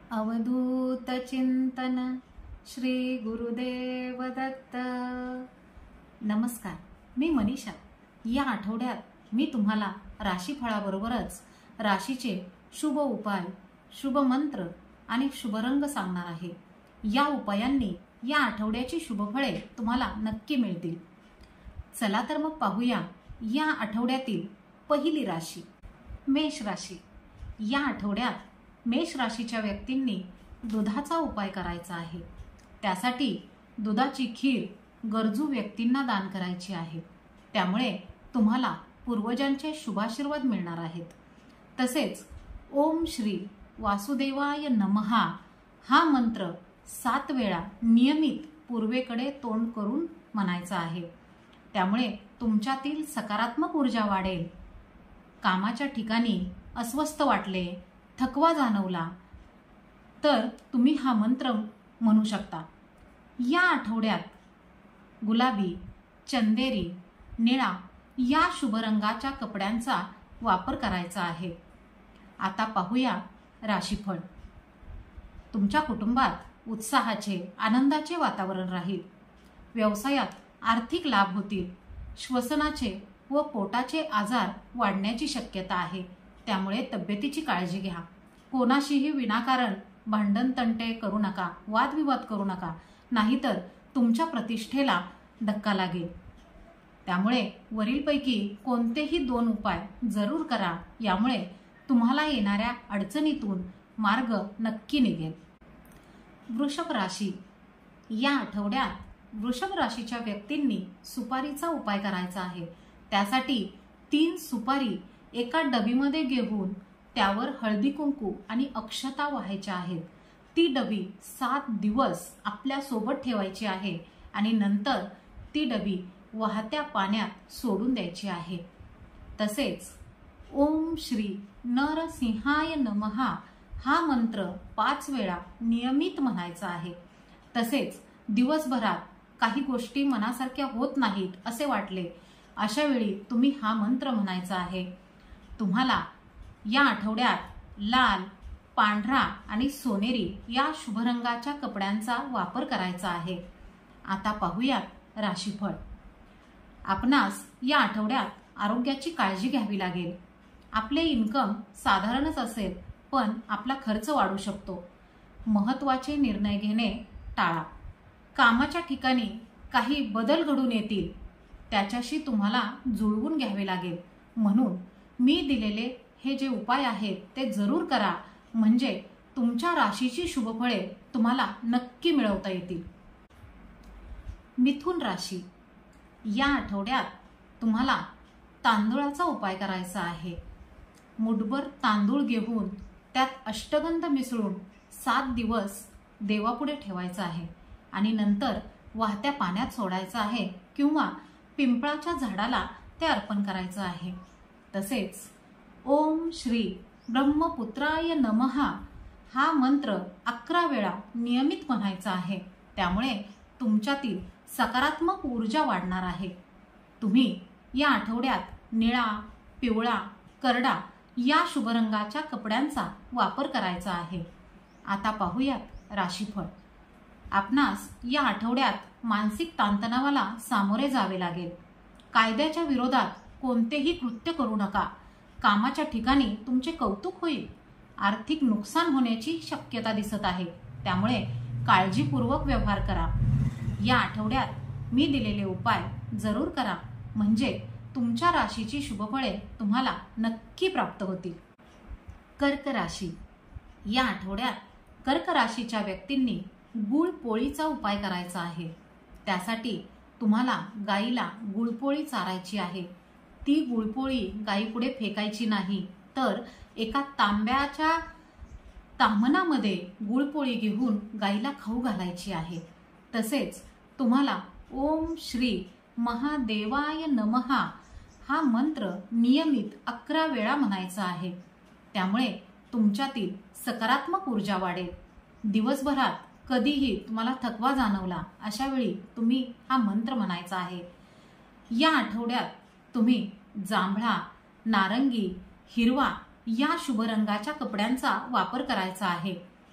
अवधूत चिंतन श्री गुरुदेव दत्त। नमस्कार, मी मनीषा। या आठवड्यात मी तुम्हाला राशीफळाबरोबरच राशीचे शुभ उपाय, शुभ मंत्र आणि शुभ रंग सांगणार आहे। या उपायांनी या आठवड्याची शुभ फळे तुम्हाला नक्की मिळतील। चला तर मग पाहूया या आठवड्यातील पहिली राशी मेष राशी। या आठवड्यात मेष राशीच्या व्यक्तींनी दुधाचा उपाय करायचा आहे। त्यासाठी दुधाची खीर गरजू व्यक्तींना दान करायची आहे। त्यामुळे तुम्हाला पूर्वजांचे शुभाशीर्वाद मिळणार आहेत। तसेच ओम श्री वासुदेवाय नमः हा मंत्र 7 वेळा नियमित पूर्वेकडे तोंड करून म्हणायचा आहे। त्यामुळे तुमच्यातील सकारात्मक ऊर्जा वाढेल। कामाच्या ठिकाणी अस्वस्थ वाटले, थकवा जाणवला तर तुम्ही हा मंत्र म्हणू शकता। या आठवड्यात गुलाबी, चंदेरी, निळा या शुभ रंगाच्या कपड्यांचा वापर करायचा आहे। आता पाहूया राशीफळ। तुमच्या कुटुंबात उत्साहाचे, आनंदाचे वातावरण राहील। व्यवसायात आर्थिक लाभ होतील। श्वसनाचे व पोटाचे आजार वाढण्याची शक्यता आहे। त्यामुळे तब्येतीची काळजी घ्या। कोणाशीही विनाकारण भांडण तंटे करू नका, वादविवाद करू नका, नाहीतर तुमच्या प्रतिष्ठेला धक्का लागेल। त्यामुळे वरीलपैकी कोणतेही 2 उपाय जरूर करा। यामुळे तुम्हाला येणाऱ्या अडचणीतून मार्ग नक्की निघेल। वृषभ राशी। या आठवड्यात वृषभ राशीच्या व्यक्तींनी सुपारीचा उपाय करायचा आहे। त्यासाठी 3 सुपारी एका डबीमध्ये घेऊन त्यावर हळदी कुंकू आणि अक्षता वाहायच्या आहेत। ती डबी 7 दिवस आपल्या सोबत ठेवायची आहे आणि नंतर ती डबी वाहत्या पाण्यात सोडून द्यायची आहे। तसेच ओम श्री नरसिंहाय नमः हा मंत्र 5 वेळा नियमित म्हणायचा आहे। तसेच दिवसभरात काही गोष्टी मनासारख्या होत नाहीत असे वाटले, अशा वेळी तुम्ही हा मंत्र म्हणायचा आहे। तुम्हाला या आठवड्यात लाल, पांढरा आणि सोनेरी या शुभ रंगाच्या कपड्यांचा वापर करायचा आहे। आता पाहूयात राशीफळ। आपणास या आठवड्यात आरोग्याची काळजी घ्यावी लागेल। आपले इन्कम साधारणच असेल, पण आपला खर्च वाढू शकतो। महत्त्वाचे निर्णय घेणे टाळा। कामाच्या ठिकाणी काही बदल घडून येतील, त्याच्याशी तुम्हाला जुळवून घ्यावे लागेल। म्हणून मी दिलेले हे जे उपाय आहेत ते जरूर करा, म्हणजे तुमच्या राशीची शुभफळे तुम्हाला नक्की मिळवता येतील। मिथुन राशी। या आठवड्यात तुम्हाला तांदूळाचा उपाय करायचा आहे। मुठभर तांदूळ घेऊन त्यात अष्टगंध मिसळून 7 दिवस देवापुढे ठेवायचा आहे आणि नंतर वाहत्या पाण्यात सोडायचं आहे किंवा पिंपळाच्या झाडाला ते अर्पण करायचं आहे। तसेच ओम श्री ब्रह्मपुत्राय नमः हा मंत्र 11 वेळा नियमित म्हणायचा आहे। त्यामुळे तुमच्यातील सकारात्मक ऊर्जा वाढणार आहे। तुम्ही या आठवड्यात निळा, पिवळा, करडा या शुभ रंगाच्या कपड्यांचा वापर करायचा आहे। आता पाहूयात राशीफळ। आपणास या आठवड्यात मानसिक ताणतणावाला सामोरे जावे लागेल। कायद्याच्या विरोधात कोणतेही कृत्य करू नका। कामाच्या ठिकाणी तुमचे कौतुक होईल। आर्थिक नुकसान होण्याची शक्यता दिसत आहे। त्यामुळे काळजीपूर्वक व्यवहार करा। या आठवड्यात मी दिलेले उपाय जरूर करा, म्हणजे तुमच्या राशीची शुभफळे तुम्हाला नक्की प्राप्त होतील। कर्क राशी। या आठवड्यात कर्क राशीच्या व्यक्तींनी गुळपोळीचा उपाय करायचा आहे। त्यासाठी तुम्हाला गाईला गुळपोळी चारायची आहे। ती गुळपोळी गाईपुढे फेकायची नाही, तर एका तांब्याच्या ताम्हनामध्ये गुळपोळी घेऊन गाईला खाऊ घालायची आहे। तसेच तुम्हाला ओम श्री महादेवाय नमः हा मंत्र नियमित 11 वेळा म्हणायचा आहे। त्यामुळे तुमच्यातील सकारात्मक ऊर्जा वाढेल। दिवसभरात कधीही तुम्हाला थकवा जाणवला, अशा वेळी तुम्ही हा मंत्र म्हणायचा आहे। या आठवड्यात तुम्ही जांभळा, नारंगी, हिरवा या शुभ रंगाच्या कपड्यांचा वापर करायचा आहे।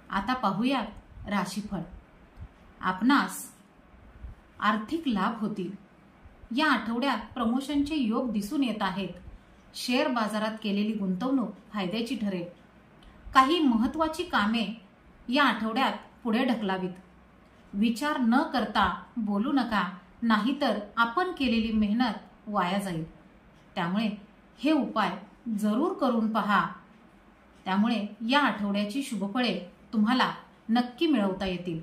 आता पाहूयात राशीफळ. आपणास आर्थिक लाभ होतील. या आठवड्यात प्रमोशनचे योग दिसून येत आहेत. शेअर बाजारात केलेली गुंतवणूक फायद्याची ठरेल. काही महत्त्वाची कामे या आठवड्यात पुढे ढकलावीत. विचार न करता बोलू नका, नाहीतर आपण केलेली मेहनत वाया जाईल. त्यामुळे हे उपाय जरूर करून पहा. त्यामुळे या आठवड्याची शुभफळे तुम्हाला नक्की मिळवता येतील.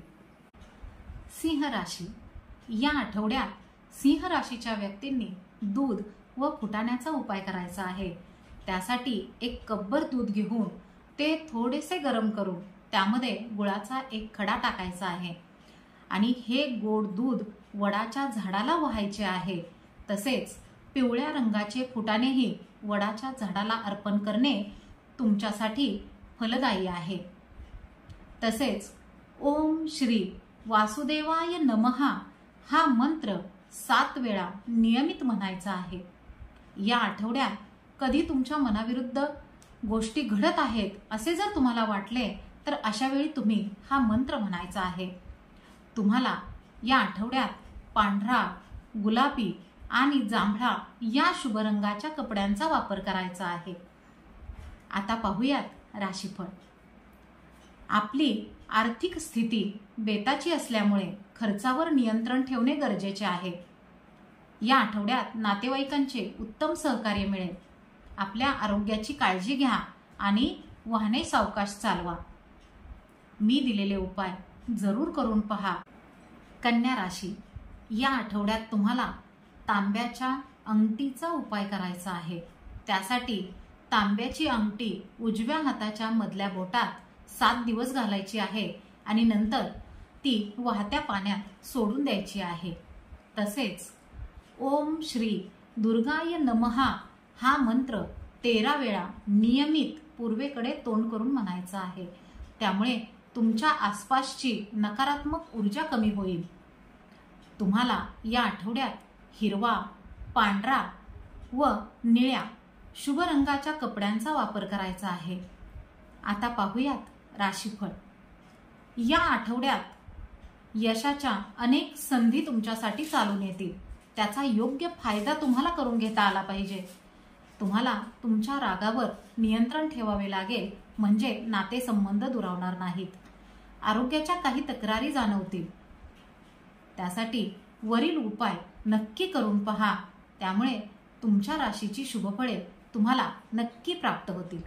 सिंह राशी. या आठवड्यात सिंह राशीच्या व्यक्तींनी दूध व फुटाण्याचा उपाय करायचा आहे. त्यासाठी एक कपभर दूध घेऊन ते थोडेसे गरम करून त्यामध्ये गुळाचा एक खडा टाकायचा आहे आणि हे गोड दूध वडाच्या झाडाला वाहायचे आहे. तसेच पिवळ्या रंगाचे फुटाणेही वडाच्या झाडाला अर्पण करणे तुमच्यासाठी फलदायी आहे. तसेच ओम श्री वासुदेवाय नमः हा मंत्र 7 वेळा नियमित म्हणायचा आहे. या आठवड्यात कधी तुमच्या मनाविरुद्ध गोष्टी घडत आहेत असे जर तुम्हाला वाटले तर अशा वेळी तुम्ही हा मंत्र म्हणायचा आहे. तुम्हाला या आठवड्यात पांढरा, गुलाबी आणि जांभळा या शुभ रंगाच्या कपड्यांचा वापर करायचा आहे. आता पाहूयात राशीफळ. आपली आर्थिक स्थिती बेताची असल्यामुळे खर्चावर नियंत्रण ठेवणे गरजेचे आहे. या आठवड्यात नातेवाईकांचे उत्तम सहकार्य मिळेल. आपल्या आरोग्याची काळजी घ्या आणि वाहने सावकाश चालवा. मी दिलेले उपाय जरूर करून पहा. कन्या राशी. या आठवड्यात तुम्हाला तांब्याच्या अंगठीचा उपाय करायचा आहे. त्यासाठी तांब्याची अंगठी उजव्या हाताच्या मधल्या बोटात 7 दिवस घालायची आहे आणि नंतर ती वाहत्या पाण्यात सोडून द्यायची आहे. तसेच ओम श्री दुर्गाय नमः हा मंत्र 13 वेळा नियमित पूर्वेकडे तोंड करून म्हणायचा आहे. त्यामुळे तुमच्या आसपासची नकारात्मक ऊर्जा कमी होईल. तुम्हाला या आठवड्यात हिरवा, पांढरा व निळ्या शुभ रंगाच्या कपड्यांचा वापर करायचा आहे. आता पाहूयात राशीफळ. या आठवड्यात यशाच्या अनेक संधी तुमच्यासाठी चालून येतील. त्याचा योग्य फायदा तुम्हाला करून घेता आला पाहिजे. तुम्हाला तुमच्या रागावर नियंत्रण ठेवावे लागेल, म्हणजे नातेसंबंध दुरावणार नाहीत. आरोग्याच्या काही तक्रारी जाणवतील. त्यासाठी वरील उपाय नक्की करून पहा. त्यामुळे तुमच्या राशीची शुभफळे तुम्हाला नक्की प्राप्त होतील.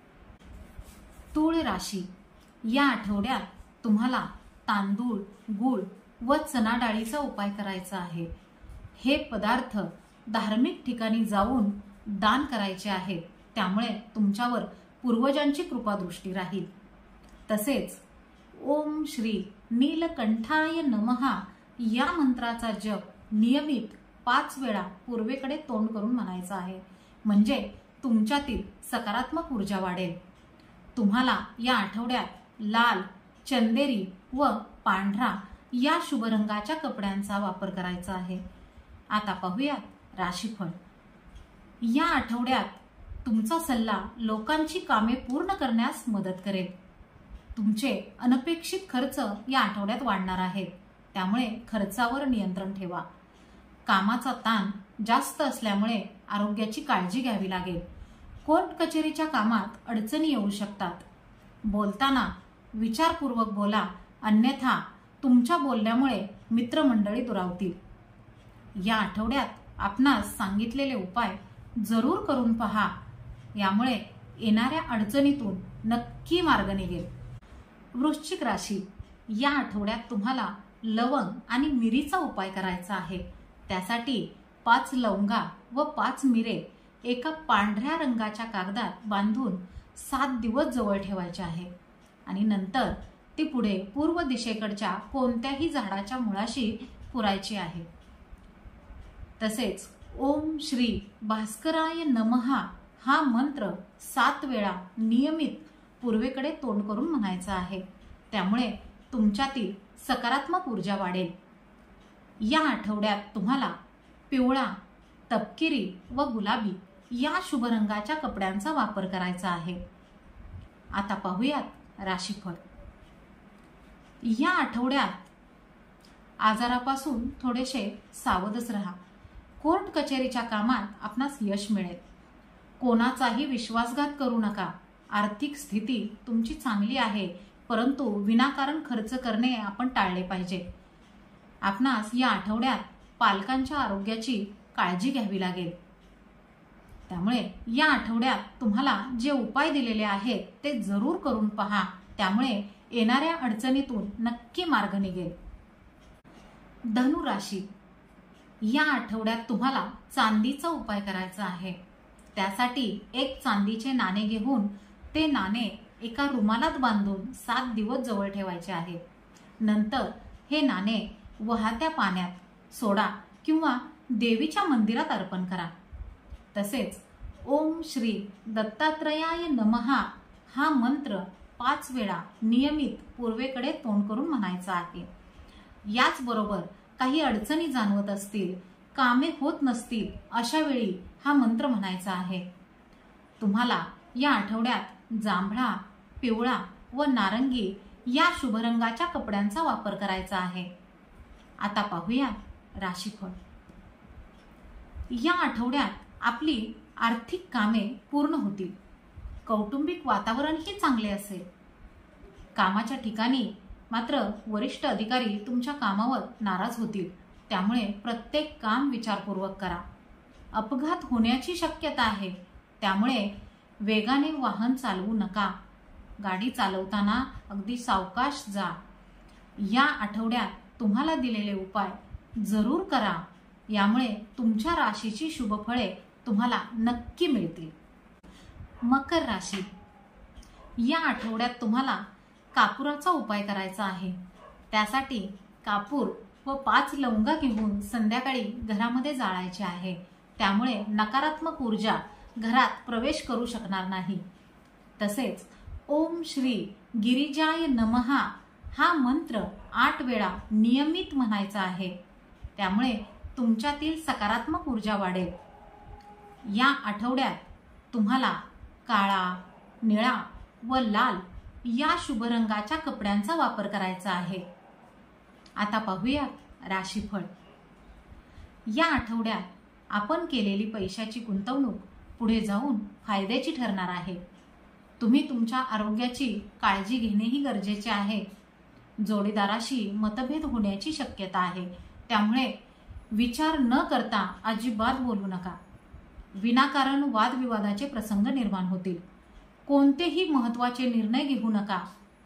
तूळ राशी. या आठवड्यात तुम्हाला तांदूळ, गूळ व चणा डाळीचा उपाय करायचा आहे. हे पदार्थ धार्मिक ठिकाणी जाऊन दान करायचे आहेत. त्यामुळे तुमच्यावर पूर्वजांची कृपादृष्टी राहील. तसेच ओम श्री नीलकंठाय नमः या मंत्राचा जप नियमित 5 वेळा पूर्वेकडे तोंड करून म्हणायचा आहे, म्हणजे तुमच्यातील सकारात्मक ऊर्जा वाढेल. तुम्हाला या आठवड्यात लाल, चंदेरी व पांढरा या शुभ रंगाच्या कपड्यांचा वापर करायचा आहे. आता पाहूयात राशीफळ. या आठवड्यात तुमचा सल्ला लोकांची कामे पूर्ण करण्यास मदत करेल. तुमचे अनपेक्षित खर्च या आठवड्यात वाढणार आहेत. त्यामुळे खर्चावर नियंत्रण ठेवा. कामाचा ताण जास्त असल्यामुळे आरोग्याची काळजी घ्यावी लागेल. कोर्ट कचेरीच्या कामात अडचणी येऊ शकतात. बोलताना विचारपूर्वक बोला, अन्यथा तुमच्या बोलण्यामुळे मित्रमंडळी दुरावतील. या आठवड्यात आपणास सांगितलेले उपाय जरूर करून पहा. यामुळे येणाऱ्या अडचणीतून नक्की मार्ग निघेल. वृश्चिक राशी. या आठवड्यात तुम्हाला लवंग आणि मिरीचा उपाय करायचा आहे. त्यासाठी 5 लवंगा व 5 मिरे एका पांढऱ्या रंगाच्या कागदात बांधून 7 दिवस जवळ ठेवायचे आहे आणि नंतर ती पुढे पूर्व दिशेकडच्या कोणत्याही झाडाच्या मुळाशी पुरायची आहे. तसेच ओम श्री भास्कराय नमः हा मंत्र 7 वेळा नियमित पूर्वेकडे तोंड करून म्हणायचा आहे. त्यामुळे तुमच्यातील सकारात्मक ऊर्जा वाढेल. या आठवड्यात तुम्हाला पिवळा, तपकिरी व गुलाबी या शुभ रंगाच्या कपड्यांचा वापर करायचा आहे. आता पाहूयात राशीफळ. या आठवड्यात आजारापासून थोडेसे सावधच राहा. कोर्ट कचेरीच्या कामात आपणास यश मिळेल. कोणाचाही विश्वासघात करू नका. आर्थिक स्थिती तुमची चांगली आहे, परंतु विनाकारण खर्च करणे आपण टाळले पाहिजे. आपणास या आठवड्यात पालकांच्या आरोग्याची काळजी घ्यावी लागेल. त्यामुळे या आठवड्यात तुम्हाला जे उपाय दिलेले आहेत ते जरूर करून पहा. त्यामुळे येणाऱ्या अडचणीतून नक्की मार्ग निघेल. धनु राशी, या आठवड्यात तुम्हाला चांदीचा उपाय करायचा आहे. त्यासाठी एक चांदीचे नाणे घेऊन ते नाणे एका रुमालात बांधून 7 दिवस जवळ ठेवायचे आहे. नंतर हे नाणे वाहत्या पाण्यात सोडा किंवा देवीच्या मंदिरात अर्पण करा. तसेच ओम श्री दत्तात्रयाय नमः हा मंत्र 5 वेळा नियमित पूर्वेकडे तोंड करून म्हणायचा आहे. याचबरोबर काही अडचणी जाणवत असतील, कामे होत नसतील, अशा वेळी हा मंत्र म्हणायचा आहे. तुम्हाला या आठवड्यात जांभळा, पिवळा व नारंगी या शुभ रंगाच्या कपड्यांचा वापर करायचा आहे. आता पाहूया राशीफळ. या आठवड्यात आपली आर्थिक कामे पूर्ण होतील. कौटुंबिक वातावरणही चांगले असेल. कामाच्या ठिकाणी मात्र वरिष्ठ अधिकारी तुमच्या कामावर नाराज होतील. त्यामुळे प्रत्येक काम विचारपूर्वक करा. अपघात होण्याची शक्यता आहे, त्यामुळे वेगाने वाहन चालवू नका. गाडी चालवताना अगदी सावकाश जा. या आठवड्यात तुम्हाला दिलेले उपाय जरूर करा. यामुळे तुमच्या राशीची शुभफळे तुम्हाला नक्की मिळतील. मकर राशी, या आठवड्यात तुम्हाला कापुराचा उपाय करायचा आहे. त्यासाठी कापूर व 5 लवंगा घेऊन संध्याकाळी घरामध्ये जाळायचे आहे. त्यामुळे नकारात्मक ऊर्जा घरात प्रवेश करू शकणार नाही. तसेच ओम श्री गिरिजाय नमः हा मंत्र 8 वेळा नियमित म्हणायचा आहे. त्यामुळे तुमच्यातील सकारात्मक ऊर्जा वाढेल. या आठवड्यात तुम्हाला काळा, निळा व लाल या शुभ रंगाच्या कपड्यांचा वापर करायचा आहे. आता पाहूया राशीफळ. या आठवड्यात आपण केलेली पैशाची गुंतवणूक पुढे जाऊन फायद्याची ठरणार आहे. तुम्ही तुमच्या आरोग्याची काळजी घेणेही गरजेचे आहे. जोडीदाराशी मतभेद होण्याची शक्यता आहे. त्यामुळे विचार न करता अजिबात बोलू नका. विनाकारण वादविवादाचे प्रसंग निर्माण होतील. कोणतेही महत्त्वाचे निर्णय घेऊ नका.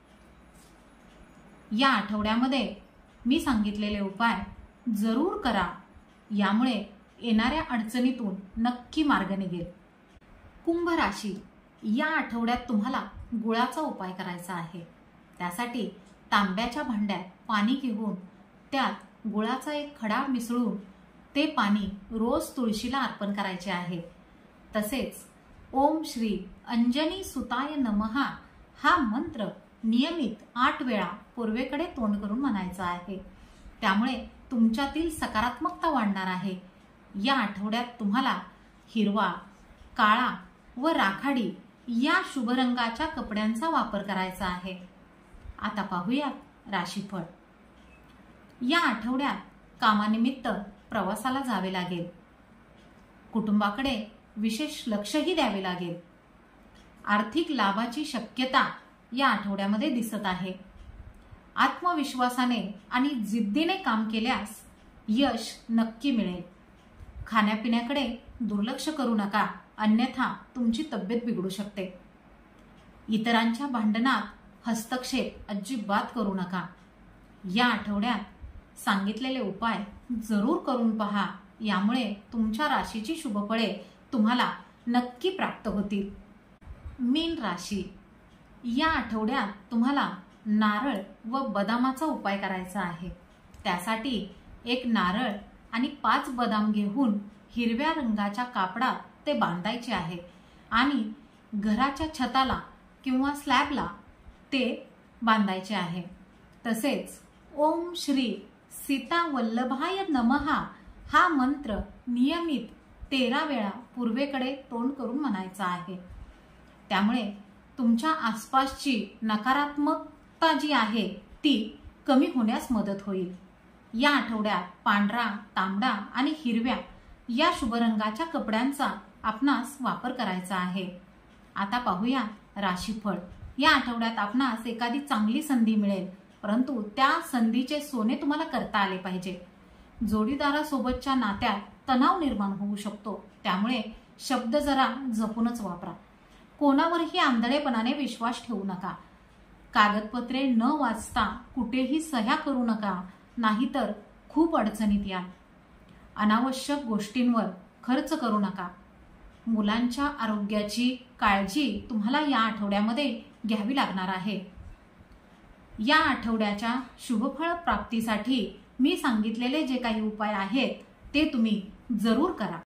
या आठवड्यामध्ये मी सांगितलेले उपाय जरूर करा. यामुळे येणाऱ्या अडचणीतून नक्की मार्ग निघेल. कुंभ राशी, या आठवड्यात तुम्हाला गुळाचा उपाय करायचा आहे. त्यासाठी तांब्याच्या भांड्यात पाणी घेऊन त्यात गुळाचा एक खडा मिसळून ते पाणी रोज तुळशीला अर्पण करायचे आहे. तसेच ओम श्री अंजनी सुताय नमः हा मंत्र नियमित 8 वेळा पूर्वेकडे तोंड करून म्हणायचा आहे. त्यामुळे तुमच्यातील सकारात्मकता वाढणार आहे. या आठवड्यात तुम्हाला हिरवा, काळा व राखाडी या शुभ रंगाच्या कपड्यांचा वापर करायचा आहे. आता पाहूया राशीफळ. या आठवड्यात कामानिमित्त प्रवासाला जावे लागेल. कुटुंबाकडे विशेष लक्षही द्यावे लागेल. आर्थिक लाभाची शक्यता या आठवड्यामध्ये दिसत आहे. आत्मविश्वासाने आणि जिद्दीने काम केल्यास यश नक्की मिळेल. खाण्यापिण्याकडे दुर्लक्ष करू नका, अन्यथा तुमची तब्येत बिघडू शकते. इतरांच्या भांडणात हस्तक्षेप अजिबात करू नका. या आठवड्यात सांगितलेले उपाय जरूर करून पहा. यामुळे तुमच्या राशीची शुभफळे तुम्हाला नक्की प्राप्त होतील. मीन राशी, या आठवड्यात तुम्हाला नारळ व बदामाचा उपाय करायचा आहे. त्यासाठी एक नारळ आणि 5 बदाम घेऊन हिरव्या रंगाच्या कापडात ते बांधायचे आहे आणि घराच्या छताला किंवा स्लॅबला ते बांधायचे आहे. तसेच ओम श्री सीता वल्लभाय नमः हा मंत्र नियमित 13 वेळा पूर्वेकडे तोंड करून म्हणायचा आहे. त्यामुळे तुमच्या आसपासची नकारात्मकता जी आहे ती कमी होण्यास मदत होईल. या आठवड्यात पांढरा, तांबडा आणि हिरव्या या शुभ रंगाच्या कपड्यांचा आपणास वापर करायचा आहे. आता पाहूया राशीफळ. या आठवड्यात आपणास एखादी चांगली संधी मिळेल, परंतु त्या संधीचे सोने तुम्हाला करता आले पाहिजे. जोडीदारासोबतच्या नात्यात तणाव निर्माण होऊ शकतो, त्यामुळे शब्द जरा जपूनच वापरा. कोणावरही आंधळेपणाने विश्वास ठेवू नका. कागदपत्रे न वाचता कुठेही सह्या करू नका, नाहीतर खूप अडचणीत याल. अनावश्यक गोष्टींवर खर्च करू नका. मुलांच्या आरोग्याची काळजी तुम्हाला या आठवड्यामध्ये घ्यावी लागणार आहे. या आठवड्याच्या शुभफळ प्राप्तीसाठी मी सांगितलेले जे काही उपाय आहेत ते तुम्ही जरूर करा.